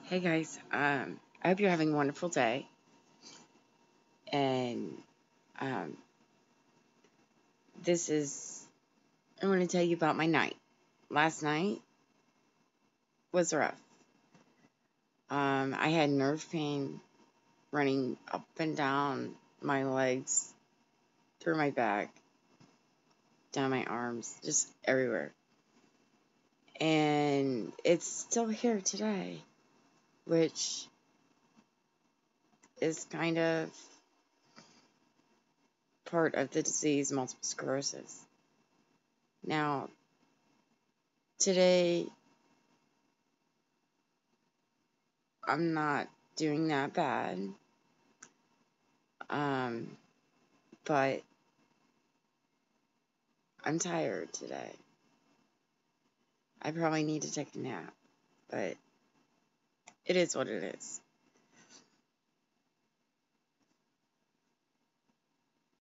Hey guys, I hope you're having a wonderful day. And um, this is, I want to tell you about my night. Last night was rough. I had nerve pain running up and down my legs, through my back, down my arms, just everywhere. And it's still here today, which is kind of part of the disease, multiple sclerosis. Now, today, I'm not doing that bad. Um, but I'm tired today. I probably need to take a nap, but it is what it is.